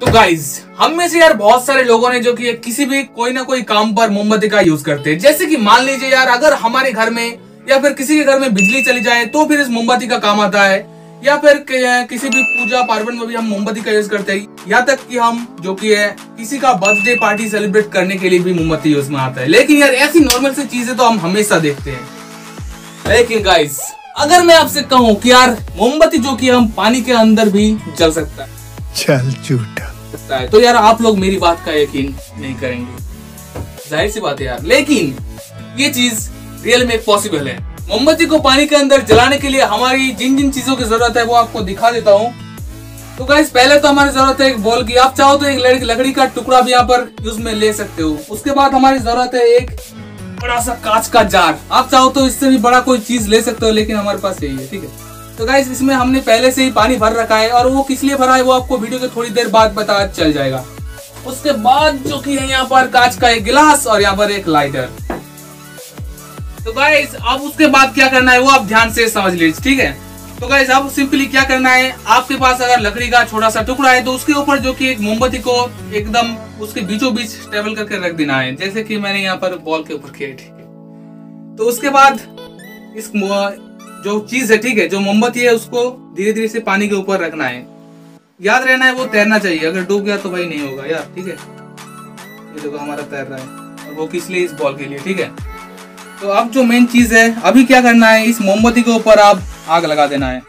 तो गाइज, हम में से यार बहुत सारे लोगों ने जो कि किसी भी कोई ना कोई काम पर मोमबत्ती का यूज करते हैं। जैसे कि मान लीजिए यार, अगर हमारे घर में या फिर किसी के घर में बिजली चली जाए तो फिर इस मोमबत्ती का काम आता है, या फिर किसी भी पूजा पार्वण में भी हम मोमबत्ती का यूज करते हैं। यहाँ तक कि हम जो कि है किसी का बर्थडे पार्टी सेलिब्रेट करने के लिए भी मोमबत्ती यूज में आता है। लेकिन यार ऐसी नॉर्मल सी चीजें तो हम हमेशा देखते हैं। लेकिन गाइस, अगर मैं आपसे कहूँ कि यार मोमबत्ती जो कि हम पानी के अंदर भी जल सकता है, चल झूठा, तो यार आप लोग मेरी बात का यकीन नहीं करेंगे, जाहिर सी बात है यार। लेकिन ये चीज रियल में पॉसिबल है। मोमबत्ती को पानी के अंदर जलाने के लिए हमारी जिन जिन चीजों की जरूरत है वो आपको दिखा देता हूँ। तो गाइस, पहले तो हमारी जरूरत है एक बॉल की। आप चाहो तो एक लकड़ी का टुकड़ा भी यहाँ पर यूज में ले सकते हो। उसके बाद हमारी जरूरत है एक बड़ा सा कांच का जार। आप चाहो तो इससे भी बड़ा कोई चीज ले सकते हो, लेकिन हमारे पास यही है, ठीक है। तो गाइस, इसमें हमने पहले से ही पानी भर रखा है, और वो किस लिए भरा है वो आपको वीडियो के थोड़ी देर बाद पता चल जाएगा। उसके बाद जो कि है यहाँ पर कांच का एक गिलास और यहाँ पर एक लाइटर। तो गाइस, अब उसके बाद क्या करना है वो आप ध्यान से समझ लीजिए, ठीक है। तो गाइस, अब सिंपली क्या करना है, आपके पास अगर लकड़ी का छोटा सा टुकड़ा है तो उसके ऊपर जो कि एक मोमबत्ती को एकदम उसके बीचों बीच स्टेबल करके रख देना है, जैसे कि मैंने यहाँ पर बॉल के ऊपर किया, ठीक है। तो उसके बाद इस जो चीज है, ठीक है, जो मोमबत्ती है उसको धीरे धीरे से पानी के ऊपर रखना है। याद रहना है वो तैरना चाहिए, अगर डूब गया तो भाई नहीं होगा यार, ठीक है। ये देखो हमारा तैर रहा है, और वो किस लिए, इस बॉल के लिए, ठीक है। तो अब जो मेन चीज है, अभी क्या करना है, इस मोमबत्ती के ऊपर आप आग लगा देना है।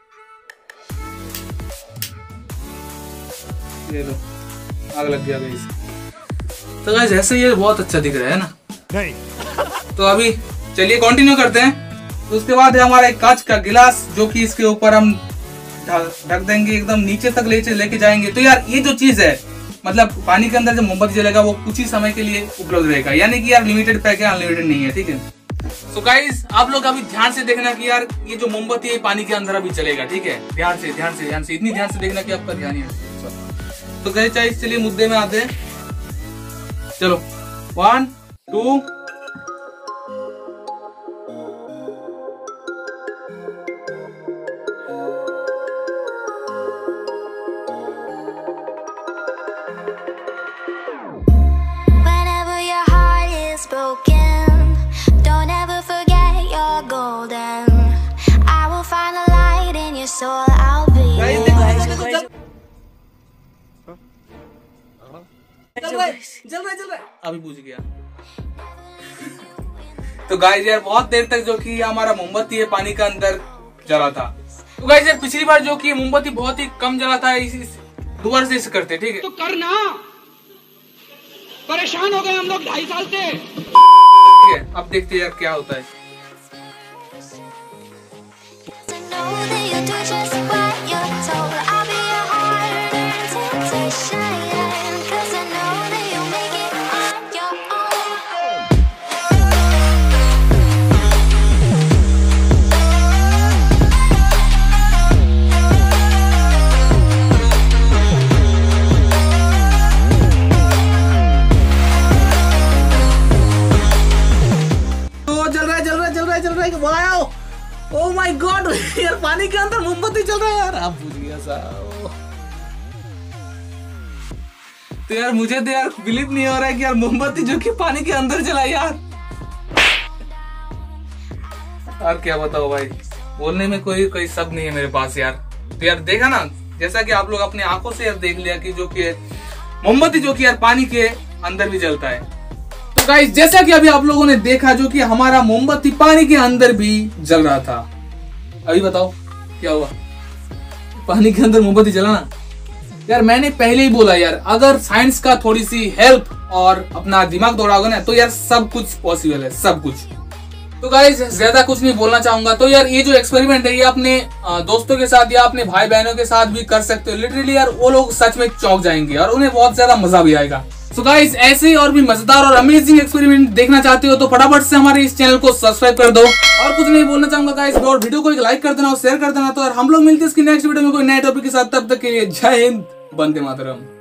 ये लो, आग लग गया गाइस। तो गाइस, ऐसे ये बहुत अच्छा दिख रहा है ना। नहीं। तो अभी चलिए कंटिन्यू करते हैं। तो उसके बाद है हमारा एक कांच का गिलास, जो कि इसके ऊपर हम ढक देंगे, एकदम नीचे तक लेके जाएंगे। तो यार ये जो चीज है, मतलब पानी के अंदर जो मोमबत्ती जलेगा वो कुछ ही समय के लिए उपलब्ध रहेगा, यानी कि यार लिमिटेड पैक है, अनलिमिटेड नहीं है, ठीक है। तो गाइस, आप लोग अभी ध्यान से देखना कि यार ये जो मोमबत्ती है पानी के अंदर अभी चलेगा, ठीक है। ध्यान से इतनी ध्यान से देखना कि आपका ध्यान ही है। तो गाइस, चलिए मुद्दे में आते हैं। चलो 1 2 broken, don't ever forget you're golden. I will find the light in your soul. I'll be चल रहा अभी बुझ गया। तो गाइस यार, बहुत देर तक जो कि हमारा मोमबत्ती है पानी के अंदर जला था। तो गाइस यार, पिछली बार जो कि मोमबत्ती बहुत ही कम जला था, दोबारा से इसे करते, ठीक है। तो करना, परेशान हो गए हम लोग 2.5 साल से, ठीक है। अब देखते हैं यार क्या होता है। ओह माय गॉड यार, पानी के अंदर मोमबत्ती चल रहा है यार, आप भूल गया साहब। तो यार मुझे तो यार बिलीव नहीं हो रहा है कि यार मोमबत्ती जो कि पानी के अंदर चला यार। यार क्या बताओ भाई, बोलने में कोई शब्द नहीं है मेरे पास यार। तो यार देखा ना, जैसा कि आप लोग अपने आंखों से यार देख लिया कि जो कि मोमबत्ती जो कि यार पानी के अंदर भी जलता है। तो गाइस, जैसा कि अभी आप लोगों ने देखा जो कि हमारा मोमबत्ती पानी के अंदर भी जल रहा था। अभी बताओ क्या हुआ, पानी के अंदर मोमबत्ती जला ना यार। मैंने पहले ही बोला यार, अगर साइंस का थोड़ी सी हेल्प और अपना दिमाग दौड़ाओगे ना तो यार सब कुछ पॉसिबल है, सब कुछ। तो गाइस, ज्यादा कुछ नहीं बोलना चाहूंगा। तो यार ये जो एक्सपेरिमेंट है ये अपने दोस्तों के साथ या अपने भाई बहनों के साथ भी कर सकते हो। लिटरली यार वो लोग सच में चौंक जाएंगे और उन्हें बहुत ज्यादा मजा भी आएगा। तो गाइस, ऐसे और भी मजेदार और अमेजिंग एक्सपेरिमेंट देखना चाहते हो तो फटाफट से हमारे इस चैनल को सब्सक्राइब कर दो। और कुछ नहीं बोलना चाहूंगा गाइस, और वीडियो को एक लाइक कर देना और शेयर कर देना। तो यार हम लोग मिलते हैं इसकी नेक्स्ट वीडियो में कोई नए टॉपिक के साथ। तब तक के लिए जय हिंद, वंदे मातरम।